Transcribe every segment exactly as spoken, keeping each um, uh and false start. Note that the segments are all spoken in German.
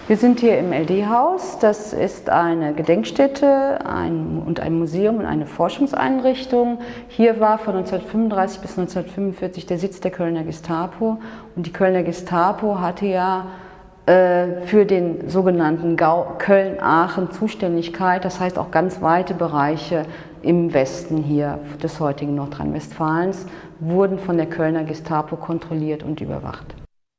Wir sind hier im L D-Haus. Das ist eine Gedenkstätte ein, und ein Museum und eine Forschungseinrichtung. Hier war von neunzehnhundertfünfunddreißig bis neunzehnhundertfünfundvierzig der Sitz der Kölner Gestapo. Und die Kölner Gestapo hatte ja äh, für den sogenannten Gau Köln-Aachen Zuständigkeit. Das heißt auch ganz weite Bereiche im Westen hier des heutigen Nordrhein-Westfalens wurden von der Kölner Gestapo kontrolliert und überwacht.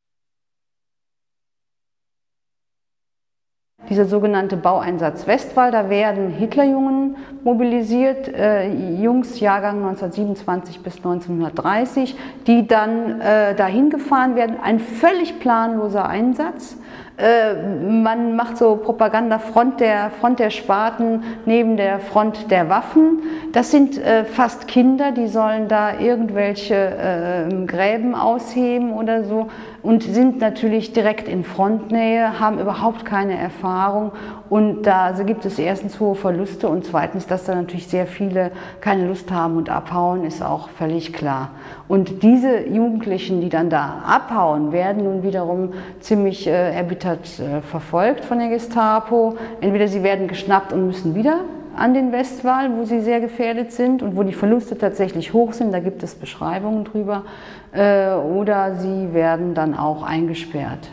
Dieser sogenannte Baueinsatz Westwall, da werden Hitlerjungen mobilisiert, äh, Jungs Jahrgang neunzehnhundertsiebenundzwanzig bis neunzehnhundertdreißig, die dann äh, dahin gefahren werden. Ein völlig planloser Einsatz. Äh, man macht so Propaganda, Front der, Front der Spaten neben der Front der Waffen. Das sind äh, fast Kinder, die sollen da irgendwelche äh, Gräben ausheben oder so und sind natürlich direkt in Frontnähe, haben überhaupt keine Erfahrung und da also gibt es erstens hohe Verluste und zweitens, dass da natürlich sehr viele keine Lust haben und abhauen, ist auch völlig klar. Und diese Jugendlichen, die dann da abhauen, werden nun wiederum ziemlich äh, erbittert äh, verfolgt von der Gestapo. Entweder sie werden geschnappt und müssen wieder an den Westwall, wo sie sehr gefährdet sind und wo die Verluste tatsächlich hoch sind, da gibt es Beschreibungen drüber, äh, oder sie werden dann auch eingesperrt.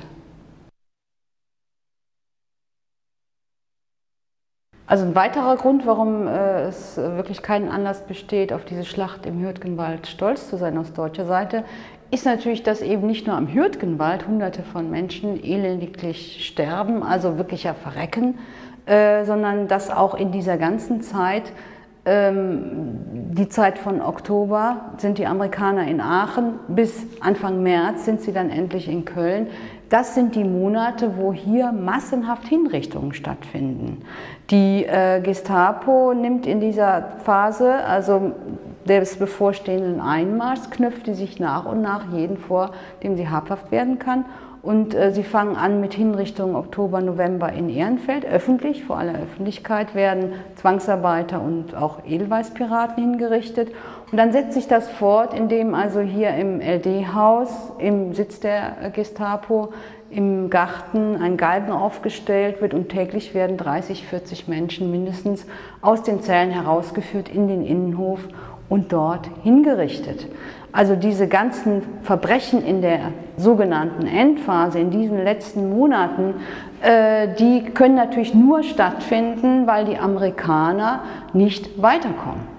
Also ein weiterer Grund, warum äh, es wirklich keinen Anlass besteht, auf diese Schlacht im Hürtgenwald stolz zu sein aus deutscher Seite, ist natürlich, dass eben nicht nur am Hürtgenwald Hunderte von Menschen elendiglich sterben, also wirklich ja verrecken, äh, sondern dass auch in dieser ganzen Zeit, ähm, die Zeit von Oktober, sind die Amerikaner in Aachen, bis Anfang März sind sie dann endlich in Köln. Das sind die Monate, wo hier massenhaft Hinrichtungen stattfinden. Die äh, Gestapo nimmt in dieser Phase, also des bevorstehenden Einmarschs, knüpft die sich nach und nach jeden vor, dem sie habhaft werden kann. Und äh, sie fangen an mit Hinrichtungen Oktober, November in Ehrenfeld. Öffentlich, vor aller Öffentlichkeit, werden Zwangsarbeiter und auch Edelweißpiraten hingerichtet. Und dann setzt sich das fort, indem also hier im L D-Haus, im Sitz der Gestapo, im Garten ein Galgen aufgestellt wird und täglich werden dreißig, vierzig Menschen mindestens aus den Zellen herausgeführt in den Innenhof und dort hingerichtet. Also diese ganzen Verbrechen in der sogenannten Endphase, in diesen letzten Monaten, äh, die können natürlich nur stattfinden, weil die Amerikaner nicht weiterkommen.